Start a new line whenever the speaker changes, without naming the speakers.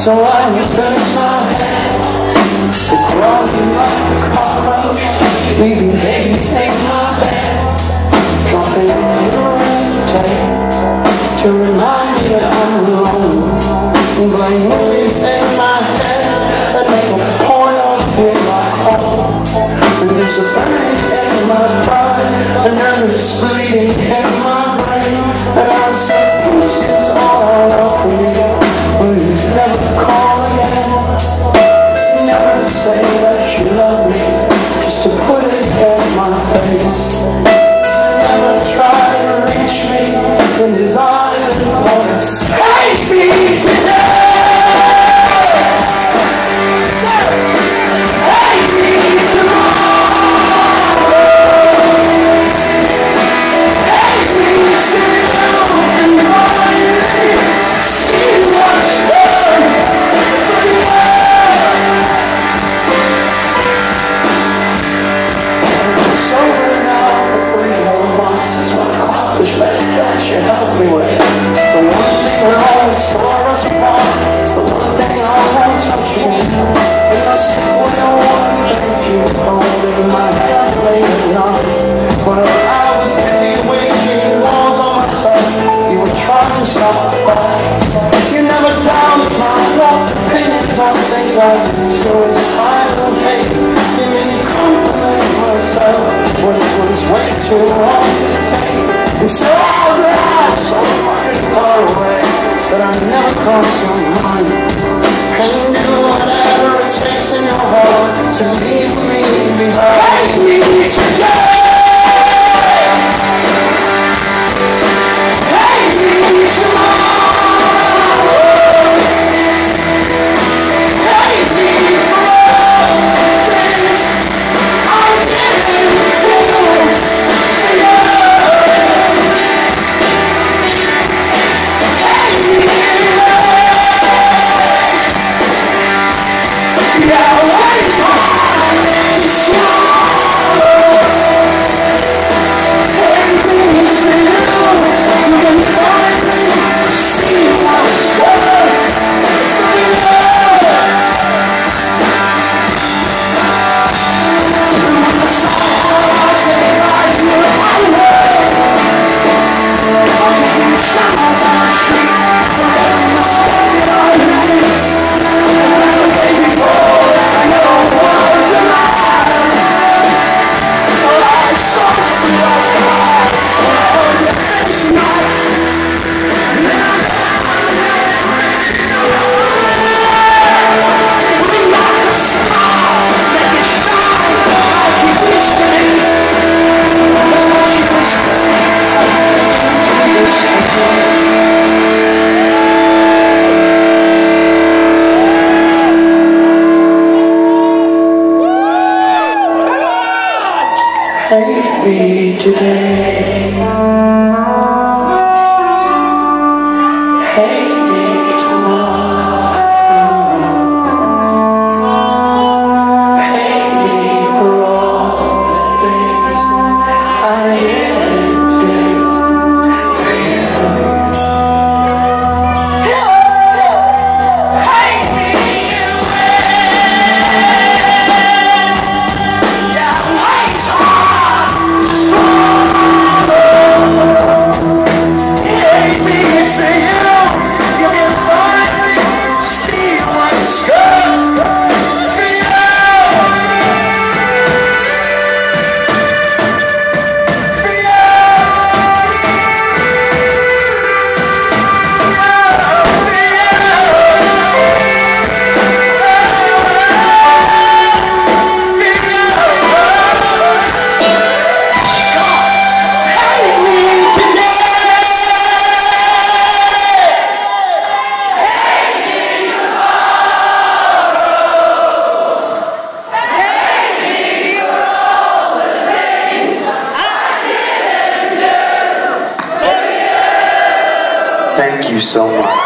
So when you finish my head, they crawl me like a cockroach, leaving babies take my bed, dropping little rays of tape to remind me that I'm alone. Blame movies in my head that make a point of feel like home. And there's a burning in my pride, and nervous bleeding in my brain, and I'm so pieces all over you. Will you never call again? Never say that you love me, just to put it in my face. Never try to reach me in his eyes and voice. Hate me today! Hate me tomorrow! Hate me soon and finally see what's good for you. I'm sober now for 3 whole months. It's my accomplishment that you help me with. The one thing that always tore us apart is the one thing I won't touch again. And I said, well, no one thank you for holding my hand late at night. But I was busy waging wars on myself. You were trying to stop the fight. You never doubted my warped opinions on things like suicidal hate. You made me compliment myself when it was way too long to take. And so I was so fucking far away that I never crossed your mind. And you do whatever it takes in your heart to leave me behind. Hate me today! Hate me tomorrow! Hate me for all the things I didn't do for you! Hate me yeah, one time to swallow. Hate me so you can finally see what's good for you. The songs they write you on the sounds on the street, the story of me. Baby boy, I know was alive till I saw you lost the light. Oh, next night, and then I'm we like a star, make it shine like you used to be. That's what you used to be. Hate me today. Hate me tomorrow. Hate me for all the things I didn't do for you. Hate me Thank you so much.